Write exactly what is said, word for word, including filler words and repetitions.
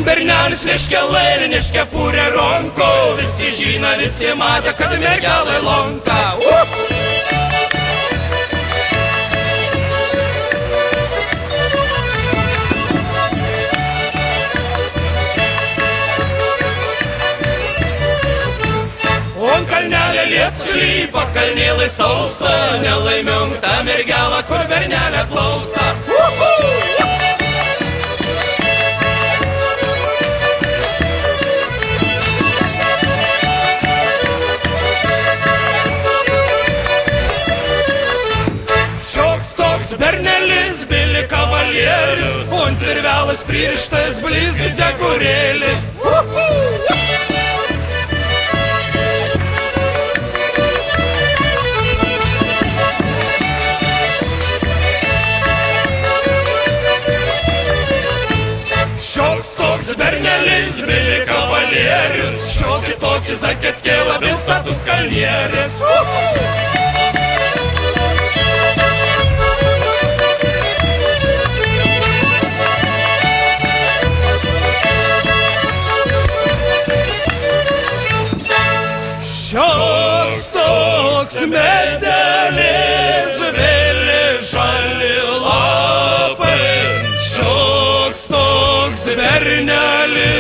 bernelis neškia lairį, neškia pūrę ronko, visi žino, visi matė, kad mergelai lonka. On kalnelė liep slypa, kalnėlai sausa, nelaimiom ta mergelą, kur bernelė klausa. Šioks toks bernelis, bili kavalieris, ant virvelas pririštas blizgi dekorėlis. Šioks toks bernelis, bili kavalieris, šiokį tokį zaketkė labiau status kalnieris. Šioks toks medelis, vėli žali lapai, šioks toks bernelis.